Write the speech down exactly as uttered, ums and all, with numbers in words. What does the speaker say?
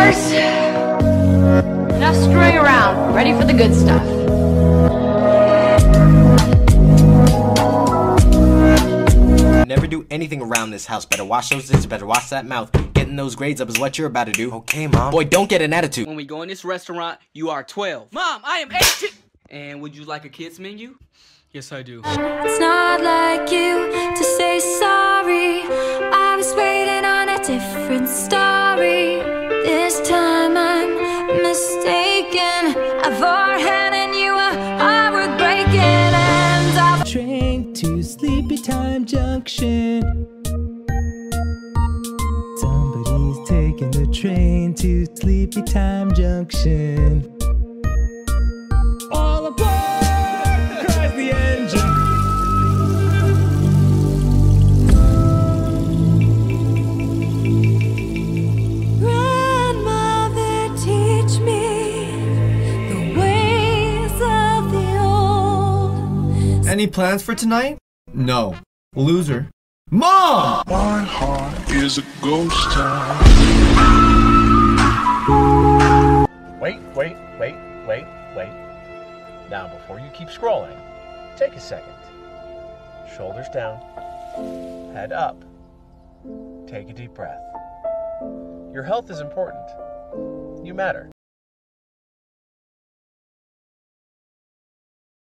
boys! Enough screwing around. Ready for the good stuff. Never do anything around this house. Better wash those dishes, better wash that mouth. Getting those grades up is what you're about to do. Okay, Mom. Boy, don't get an attitude. When we go in this restaurant, you are twelve. Mom, I am eighteen! And would you like a kid's menu? Yes, I do. It's not like you to say sorry. I was waiting on a different story. This time I'm mistaken. A forehead and you are hard breaking. And I'll Train to Sleepy Time Junction. Somebody's taking the train to Sleepy Time Junction. All aboard! Cries the engine. Grandmother, teach me the ways of the old. Any plans for tonight? No. Loser. Mom! My heart is a ghost town. Wait, wait, wait, wait, wait. Now, before you keep scrolling, take a second. Shoulders down, head up. Take a deep breath. Your health is important. You matter.